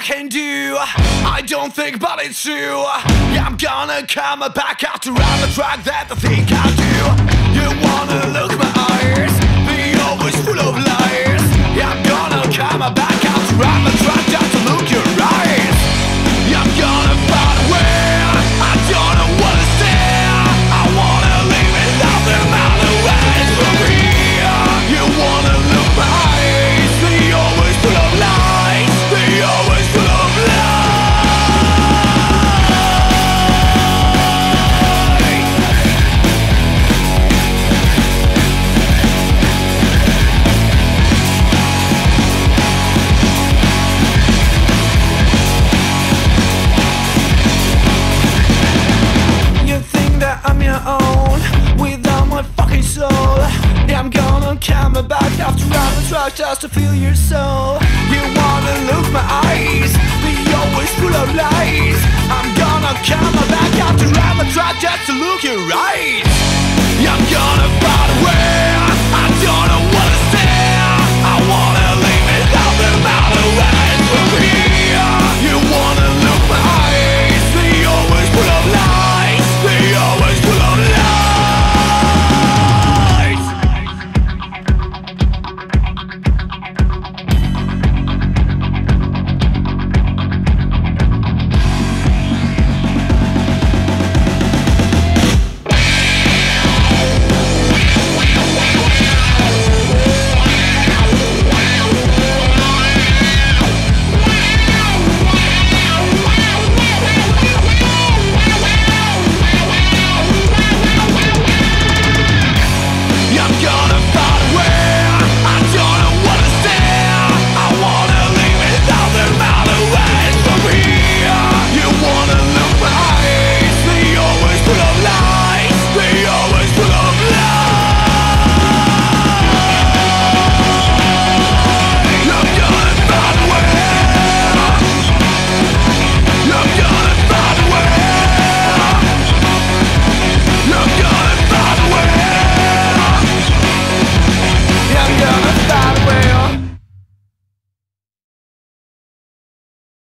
I can do. I don't think, but it's true. Yeah, I'm gonna come back out to run the track that I think I do. You wanna look my eyes, they always full of lies. Yeah, I'm gonna come back out to run the track that I look your eyes. Yeah, I'm gonna find a way. I don't know what to say. I wanna leave it nothing matter where it's from here. You wanna look my eyes, they always full of lies. They always full of lies. You think that I'm your own without my fucking soul. Yeah, I'm gonna come back after I'm the track just to feel your soul. You